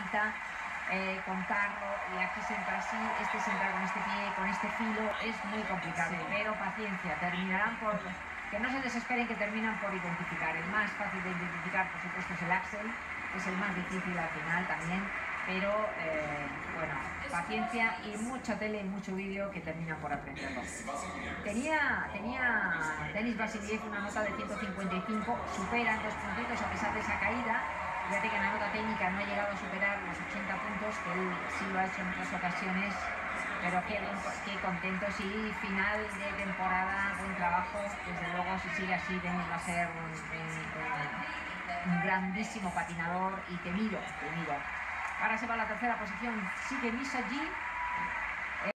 necesita contarlo, y aquí se entra así, este se entra con este pie, con este filo, es muy complicado, sí. Pero paciencia, terminarán por... Que no se desesperen, que terminan por identificar. El más fácil de identificar, por supuesto, es el axel, es el más difícil al final también, pero bueno, paciencia y mucha tele y mucho vídeo que terminan por aprenderlo. Tenía Denis Vasiliev una nota de 155, supera en 2 puntitos a pesar de esa caída. Fíjate que en la nota técnica no ha llegado a superar los 80 puntos, que él sí lo ha hecho en otras ocasiones, pero qué contentos, y final de temporada, buen trabajo, desde luego. Si sigue así, Denis va a ser un grandísimo patinador, y te miro. Ahora se va a la tercera posición, sigue Misa G.